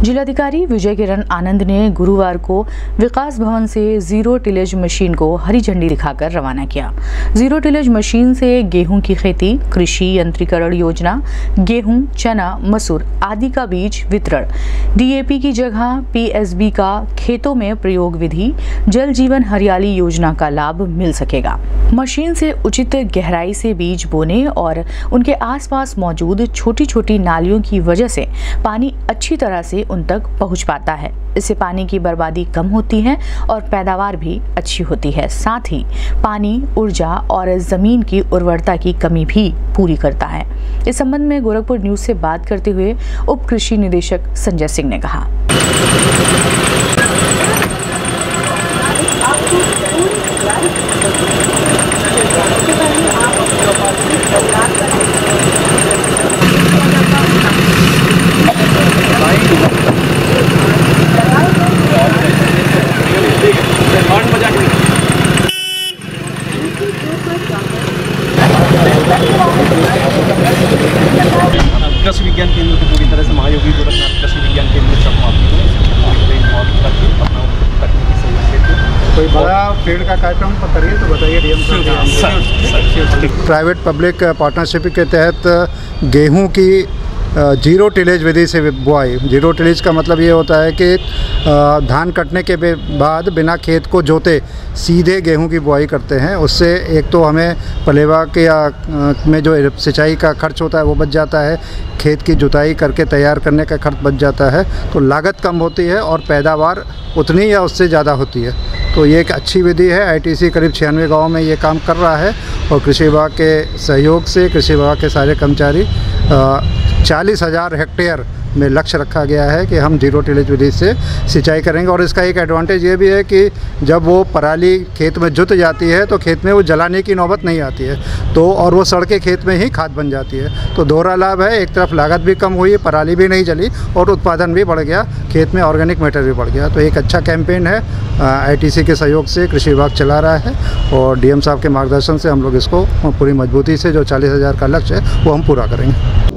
जिलाधिकारी विजय किरण आनंद ने गुरुवार को विकास भवन से जीरो टिलेज मशीन को हरी झंडी दिखाकर रवाना किया। जीरो टिलेज मशीन से गेहूं की खेती, कृषि यंत्रीकरण योजना, गेहूं, चना, मसूर आदि का बीज वितरण, डीएपी की जगह पीएसबी का खेतों में प्रयोग विधि, जल जीवन हरियाली योजना का लाभ मिल सकेगा। मशीन से उचित गहराई से बीज बोने और उनके आसपास मौजूद छोटी छोटी नालियों की वजह से पानी अच्छी तरह से उन तक पहुंच पाता है। इससे पानी की बर्बादी कम होती है और पैदावार भी अच्छी होती है। साथ ही पानी, ऊर्जा और जमीन की उर्वरता की कमी भी पूरी करता है। इस संबंध में गोरखपुर न्यूज से बात करते हुए उप कृषि निदेशक संजय सिंह ने कहा। कृषि विज्ञान केंद्र को पूरी तरह से महायोगी गोरखनाथ कृषि विज्ञान केंद्र कोई बड़ा फील्ड का कार्यक्रम करिए तो बताइए। डीएम प्राइवेट पब्लिक पार्टनरशिप के तहत गेहूं की जीरो टिलेज विधि से बुआई। जीरो टिलेज का मतलब ये होता है कि धान कटने के बाद बिना खेत को जोते सीधे गेहूं की बुआई करते हैं। उससे एक तो हमें पलेवा के में जो सिंचाई का खर्च होता है वो बच जाता है, खेत की जुताई करके तैयार करने का खर्च बच जाता है, तो लागत कम होती है और पैदावार उतनी या उससे ज़्यादा होती है। तो ये एक अच्छी विधि है। आईटीसी करीब 96 गाँव में ये काम कर रहा है और कृषि विभाग के सहयोग से कृषि विभाग के सारे कर्मचारी 40,000 हेक्टेयर में लक्ष्य रखा गया है कि हम जीरो टिलेज विधि से सिंचाई करेंगे। और इसका एक एडवांटेज ये भी है कि जब वो पराली खेत में जुत जाती है तो खेत में वो जलाने की नौबत नहीं आती है, तो और वो सड़ के खेत में ही खाद बन जाती है। तो दोहरा लाभ है, एक तरफ लागत भी कम हुई, पराली भी नहीं जली और उत्पादन भी बढ़ गया, खेत में ऑर्गेनिक मैटर भी बढ़ गया। तो एक अच्छा कैंपेन है, आईटीसी के सहयोग से कृषि विभाग चला रहा है और डीएम साहब के मार्गदर्शन से हम लोग इसको पूरी मजबूती से जो 40,000 का लक्ष्य है वो हम पूरा करेंगे।